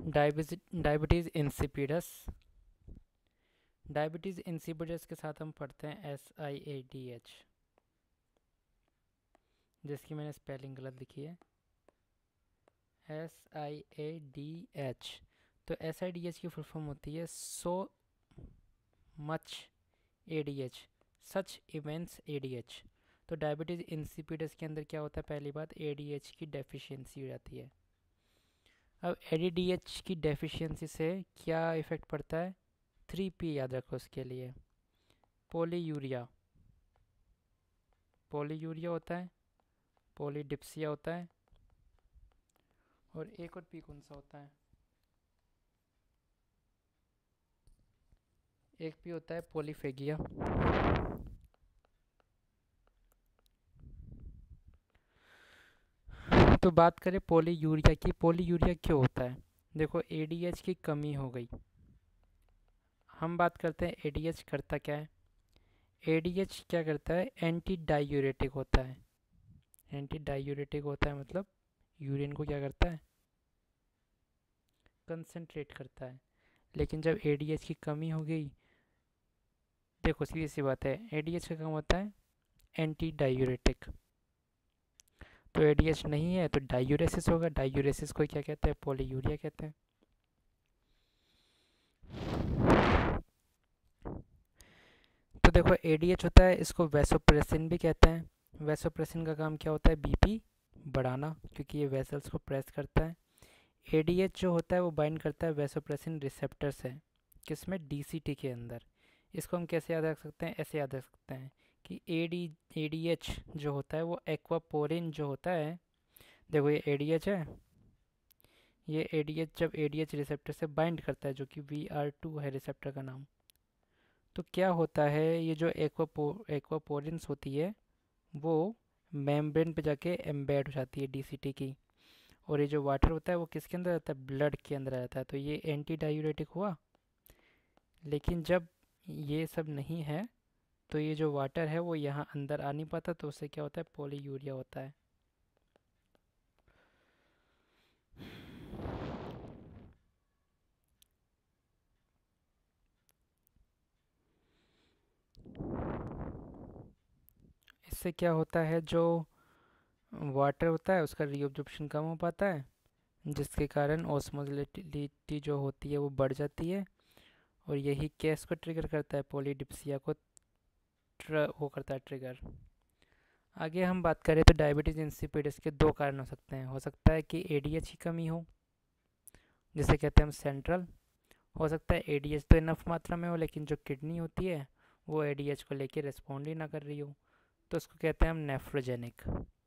Diabetes insipidus. Diabetes insipidus के साथ हम पढ़ते हैं SIADH, जिसकी मैंने स्पेलिंग गलत लिखी है, SIADH। तो SIDH की फुल फॉर्म होती है so much ADH, such immense ADH। तो डायबिटीज़ इंसिपिडस के अंदर क्या होता है, पहली बात ADH की डेफिशिएंसी हो जाती है। अब ADH की डेफिशिएंसी से क्या इफ़ेक्ट पड़ता है, 3P याद रखो उसके लिए, पोलीयूरिया, पोलीयूरिया होता है, पोलीडिप्सिया होता है, और एक और P कौन सा होता है, एक P होता है पोलीफेगिया। तो बात करें पोलीयूरिया की, पोलीयूरिया क्यों होता है, देखो ADH की कमी हो गई। हम बात करते हैं ADH करता क्या है, ADH क्या करता है, एंटी डायूरेटिक होता है। एंटी डायूरेटिक होता है मतलब यूरिन को क्या करता है, कंसंट्रेट करता है। लेकिन जब ADH की कमी हो गई, देखो सीधी सी बात है, ADH का काम होता है एंटी डायूरेटिक। तो ADH नहीं है तो डायूरेसिस होगा, डायूरेसिस को क्या कहते हैं, पोलीयूरिया कहते हैं। तो देखो ADH होता है, इसको वैसोप्रेसिन भी कहते हैं। वैसोप्रेसिन का काम क्या होता है, BP बढ़ाना, क्योंकि ये वेसल्स को प्रेस करता है। ADH जो होता है वो बाइंड करता है वैसोप्रेसिन रिसेप्टर से, किसमें, DCT के अंदर। इसको हम कैसे याद रख सकते हैं, ऐसे याद रख सकते हैं कि ADH जो होता है वो एक्वापोरिन जो होता है, देखो ये ADH है, ये ADH जब ADH रिसेप्टर से बाइंड करता है, जो कि VR2 है रिसेप्टर का नाम, तो क्या होता है, ये जो एक्वापोरिन्स होती है वो मेम्ब्रेन पे जाके एम्बेड हो जाती है DCT की, और ये जो वाटर होता है वो किसके अंदर रहता है, ब्लड के अंदर रहता है। तो ये एंटी डायूरेटिक हुआ। लेकिन जब ये सब नहीं है तो ये जो वाटर है वो यहाँ अंदर आ नहीं पाता, तो उससे क्या होता है, पोलीयूरिया होता है। इससे क्या होता है, जो वाटर होता है उसका रीअब्जॉर्प्शन कम हो पाता है, जिसके कारण ऑस्मोलिटी जो होती है वो बढ़ जाती है, और यही केस को ट्रिगर करता है, पोलीडिप्सिया को वो करता है ट्रिगर। आगे हम बात करें तो डायबिटीज़ इंसिपिडस के दो कारण हो सकते हैं। हो सकता है कि ADH की कमी हो, जिसे कहते हैं हम सेंट्रल। हो सकता है ADH तो इनफ मात्रा में हो, लेकिन जो किडनी होती है वो ADH को लेके रिस्पॉन्ड ही ना कर रही हो, तो उसको कहते हैं हम नेफ्रोजेनिक।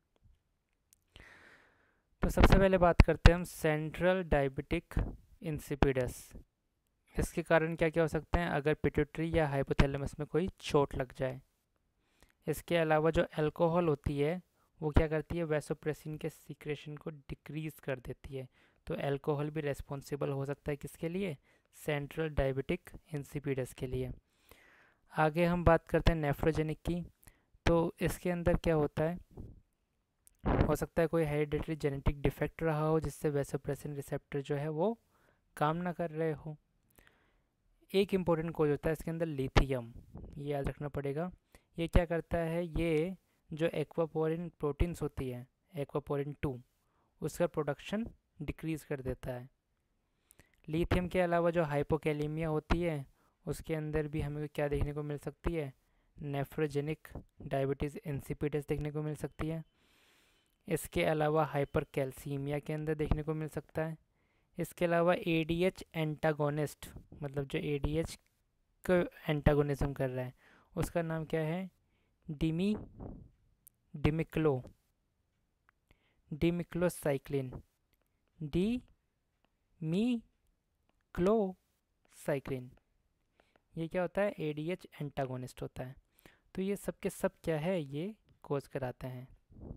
तो सबसे पहले बात करते हैं हम सेंट्रल डायबिटिक इंसिपिडस। इसके कारण क्या क्या हो सकते हैं, अगर पिट्यूटरी या हाइपोथैलेमस में कोई चोट लग जाए। इसके अलावा जो अल्कोहल होती है वो क्या करती है, वैसोप्रेसिन के सीक्रेशन को डिक्रीज कर देती है। तो अल्कोहल भी रेस्पॉन्सिबल हो सकता है किसके लिए, सेंट्रल डायबिटिक इंसिपिडस के लिए। आगे हम बात करते हैं नेफ्रोजेनिक की। तो इसके अंदर क्या होता है, हो सकता है कोई हेरिडेटरी जेनेटिक डिफेक्ट रहा हो जिससे वैसोप्रेसिन रिसेप्टर जो है वो काम ना कर रहे हो। एक इम्पोर्टेंट कोड होता है इसके अंदर, लिथियम, ये याद रखना पड़ेगा। ये क्या करता है, ये जो एक्वापोरिन प्रोटीन्स होती है, एक्वापोरिन 2, उसका प्रोडक्शन डिक्रीज कर देता है। लिथियम के अलावा जो हाइपोकैलेमिया होती है उसके अंदर भी हमें क्या देखने को मिल सकती है, नेफ्रोजेनिक डायबिटीज़ इंसिपिडस देखने को मिल सकती है। इसके अलावा हाइपर कैल्सीमिया के अंदर देखने को मिल सकता है। इसके अलावा ADH एंटागोनिस्ट, मतलब जो ADH को एंटागोनिज्म कर रहा है उसका नाम क्या है, डिमी डिमिक्लो डिमिक्लोसाइक्लिन, डिमिक्लोसाइक्लिन, ये क्या होता है, ADH एंटागोनिस्ट होता है। तो ये सब के सब क्या है, ये कोज कराते हैं।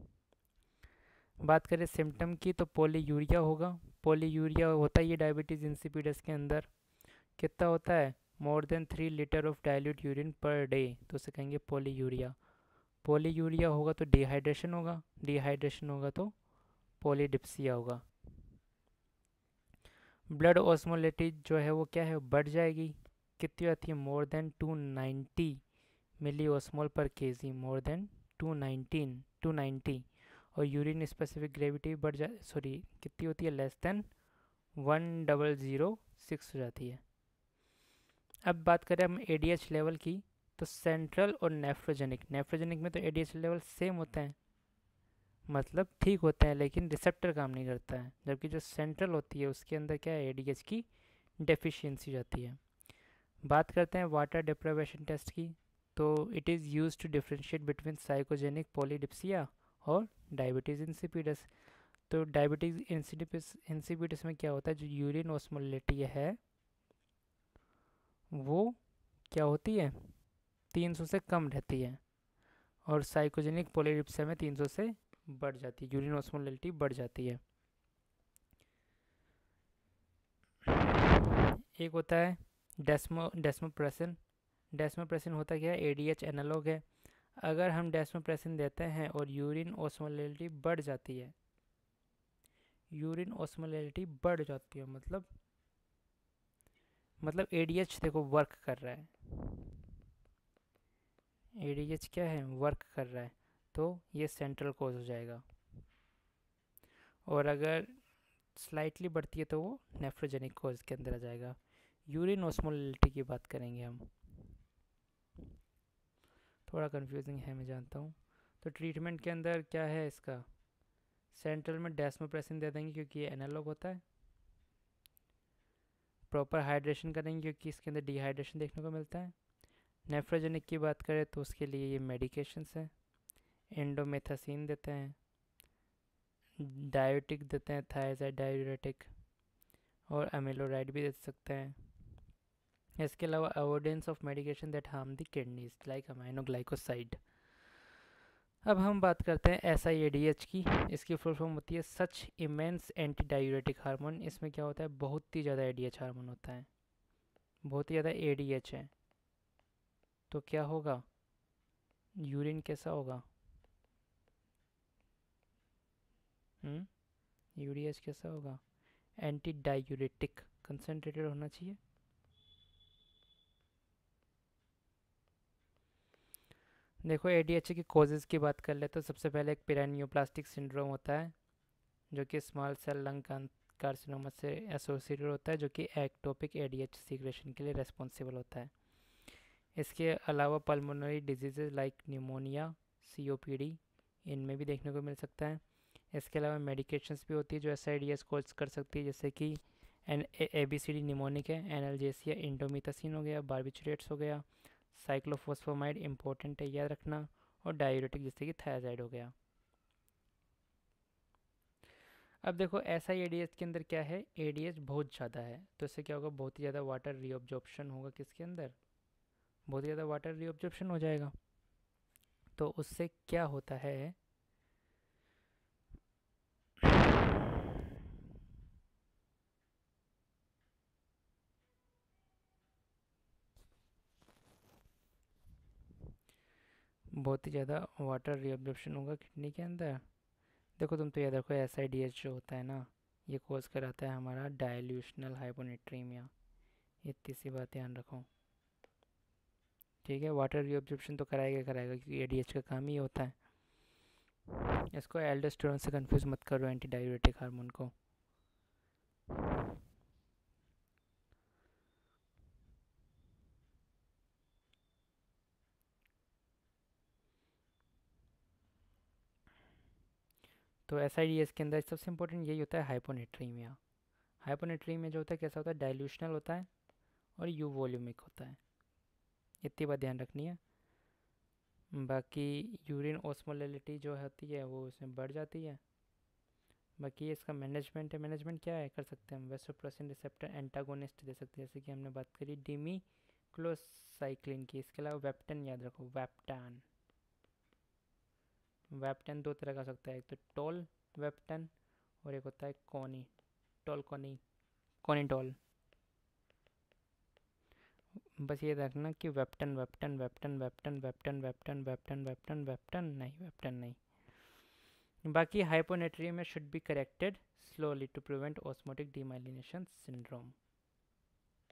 बात करें सिम्टम की तो पोलीयूरिया होगा। पोलीयूरिया होता है ये डायबिटीज़ इंसिपिडस के अंदर, कितना होता है, more than 3 litre of dilute urine per day, तो उसे कहेंगे पोलीयूरिया। पोलीयूरिया होगा तो डिहाइड्रेशन होगा, डिहाइड्रेशन होगा तो पोलीडिप्सिया होगा। ब्लड ऑस्मोलिटी जो है वो क्या है, बढ़ जाएगी। कितनी आती है, more than 290 milli osmol per KG, more than 290। और यूरिन स्पेसिफिक ग्रेविटी बढ़ जा, सॉरी कितनी होती है, लेस देन 1006 हो जाती है। अब बात करें हम एडीएच लेवल की, तो सेंट्रल और नेफ्रोजेनिक में तो एडीएच लेवल सेम होते हैं, मतलब ठीक होते हैं, लेकिन रिसेप्टर काम नहीं करता है। जबकि जो सेंट्रल होती है उसके अंदर क्या है, एडीएच की डेफिशिएंसी जाती है। बात करते हैं वाटर डिप्राइवेशन टेस्ट की, तो it is use to differentiate between psychogenic polydipsia और डायबिटीज़ इंसिपिडस। तो डायबिटीज़ इंसिपिडस में क्या होता है, जो यूरिन ऑस्मोलिटी है वो क्या होती है, 300 से कम रहती है, और साइकोजेनिक पॉलीडिप्सिया में 300 से बढ़ जाती है, यूरिन ऑस्मोलिटी बढ़ जाती है। एक होता है डेस्मोप्रेसिन। डेस्मोप्रेसिन होता क्या है, एडीएच एनालॉग है। अगर हम डेस्मोप्रेसिन देते हैं और यूरिन ऑस्मोलिटी बढ़ जाती है, यूरिन ऑस्मोलिटी बढ़ जाती है, मतलब एडीएच देखो वर्क कर रहा है, एडीएच क्या है, वर्क कर रहा है, तो ये सेंट्रल कोज हो जाएगा। और अगर स्लाइटली बढ़ती है तो वो नेफ्रोजेनिक कोज के अंदर आ जाएगा। यूरिन ऑस्मोलिटी की बात करेंगे हम, थोड़ा कंफ्यूजिंग है मैं जानता हूँ। तो ट्रीटमेंट के अंदर क्या है इसका, सेंट्रल में डेस्मोप्रेसिन दे देंगे क्योंकि ये एनालॉग होता है। प्रॉपर हाइड्रेशन करेंगे क्योंकि इसके अंदर डिहाइड्रेशन देखने को मिलता है। नेफ्रोजेनिक की बात करें तो उसके लिए ये मेडिकेशंस हैं, एंडोमेथासिन देते हैं, डायोटिक देते हैं, थायजाइड डायूरेटिक, और अमीलोराइड भी दे सकते हैं। इसके अलावा avoidance of medication that harm the kidneys like aminoglycoside. अब हम बात करते हैं SIADH की। इसकी फुल फॉर्म होती है such immense anti diuretic hormone. इसमें क्या होता है, बहुत ही ज़्यादा ADH हार्मोन होता है, बहुत ही ज़्यादा ADH है, तो क्या होगा, यूरिन कैसा होगा, यूडीएच कैसा होगा, एंटी डायूरेटिक कंसनट्रेटेड होना चाहिए। देखो ADHD की कॉजेज़ की बात कर ले तो सबसे पहले एक पिरानियोप्लास्टिक सिंड्रोम होता है, जो कि स्मॉल सेल लंग कार्सिनोमा से एसोसिएटेड होता है, जो कि एक्टोपिक ADH सीक्रेशन के लिए रेस्पॉन्सिबल होता है। इसके अलावा pulmonary disease like pneumonia, COPD, इनमें भी देखने को मिल सकता है। इसके अलावा मेडिकेशंस भी होती है जो SIDS कॉज कर सकती है, जैसे कि ABCD निमोनिक है, एनाल्जेसिया, इंडोमिथासिन हो गया, बार्बिचुरेट्स हो गया, साइक्लोफॉस्फोमाइड इंपॉर्टेंट है याद रखना, और डायूरेटिक जैसे कि थायराइड हो गया। अब देखो SIADH के अंदर क्या है, ADH बहुत ज़्यादा है तो इससे क्या होगा, बहुत ही ज़्यादा वाटर रीअब्जॉर्प्शन होगा, किसके अंदर, बहुत ही ज़्यादा वाटर रीअब्जॉर्प्शन हो जाएगा। तो उससे क्या होता है, बहुत ही ज़्यादा वाटर रीअब्जॉर्प्शन होगा किडनी के अंदर। देखो तुम तो याद रखो SIDH जो होता है ना, ये कोज कराता है हमारा डायल्यूशनल हाइपोनेट्रीमिया, इतनी सी बात ध्यान रखो, ठीक है। वाटर रीअब्जॉर्प्शन तो कराएगा कराएगा क्योंकि ADH का काम ही होता है। इसको एल्डोस्टेरोन से कंफ्यूज मत करो, एंटी डायूरेटिक हार्मोन को। तो SIDS के अंदर सबसे इंपॉर्टेंट यही होता है, हाइपोनेट्रीमिया। हाइपोनेट्रीमिया जो होता है कैसा होता है, डायल्यूशनल होता है और यू वॉल्यूमिक होता है, इतनी बात ध्यान रखनी है। बाकी यूरिन ऑस्मोलिटी जो होती है वो उसमें बढ़ जाती है। बाकी इसका मैनेजमेंट है, मैनेजमेंट क्या है कर सकते हैं हम, वेसोप्रेसिन रिसेप्टर एंटागोनिस्ट दे सकते हैं, जैसे कि हमने बात करी डिमी क्लोसाइक्लिन की। इसके अलावा वेप्टन याद रखो, वेप्टान, वेप्टन दो तरह का हो सकता है, एक तो टोल वेप्टन और एक होता है कोनी टोल, कोनीटोल। बस ये रखना कि वेप्टन वेप्टन वेप्टन वेप्टन वेप्टन वेप्टन वेप्टन वेप्टन वेप्टन नहीं, वेप्टन नहीं। बाकी hyponatremia should be corrected slowly to prevent osmotic demyelination syndrome.